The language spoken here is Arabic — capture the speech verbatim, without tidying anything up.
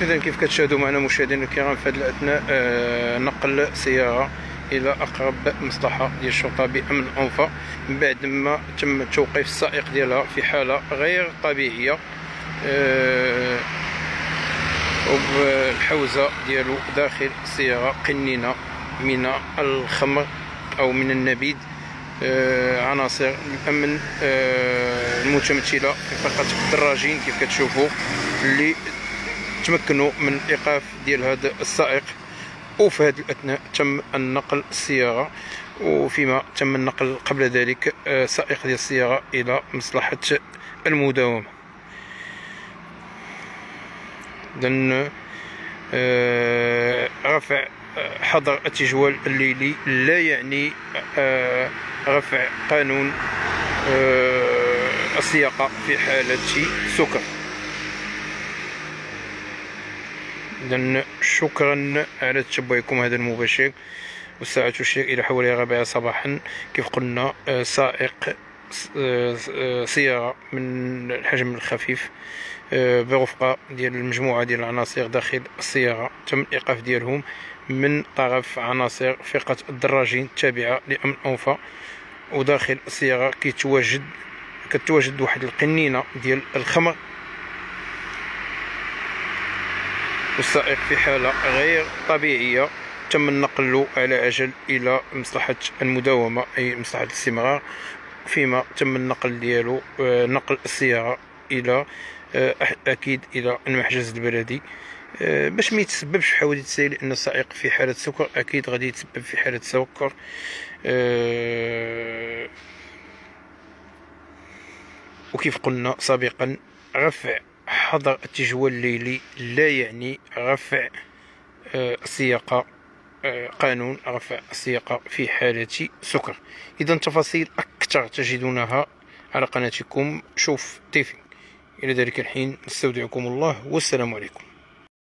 إذا كيف كتشاهدوا معنا مشاهدينا الكرام في هذه الأثناء آه نقل سيارة إلى أقرب مصلحة ديال الشرطة بأمن أنفا من بعد ما تم توقيف السائق ديالها في حالة غير طبيعية، آه وبالحوزة ديالو داخل السيارة قنينة من الخمر أو من النبيذ. آه عناصر الأمن آه المتمثلة في فرقة الدراجين كيف كتشوفوا اللي تمكنوا من ايقاف ديال هذا السائق، وفي هذه الاثناء تم النقل السياره، وفيما تم النقل قبل ذلك سائق ديال السياره الى مصلحه المداومه. اذن رفع حظر التجوال الليلي لا يعني رفع قانون السياقه في حاله سكر. إذن شكرا على تتبعكم هذا المباشر، والساعة تشير إلى حوالي الرابعة صباحا. كيف قلنا سائق سيارة من الحجم الخفيف برفقة ديال المجموعة ديال العناصر داخل السيارة تم الإيقاف ديالهم من طرف عناصر فرقة الدراجين التابعة لأمن أنفا، وداخل السيارة كيتواجد كتواجد واحد القنينة ديال الخمر، والسائق في حالة غير طبيعية تم النقل له على عجل إلى مصلحة المداومة أي مصلحة الاستمرار، فيما تم النقل ديالو نقل السيارة إلى أكيد إلى المحجز البلدي باش ما يتسببش في حوادث السير، لأن السائق في حالة سكر أكيد غادي يتسبب في حالة سكر. وكيف قلنا سابقا رفع حظر التجوال الليلي لا يعني رفع السياقة، قانون رفع السياقة في حالة سكر. إذا تفاصيل أكثر تجدونها على قناتكم شوف تيفي. إلى ذلك الحين نستودعكم الله والسلام عليكم.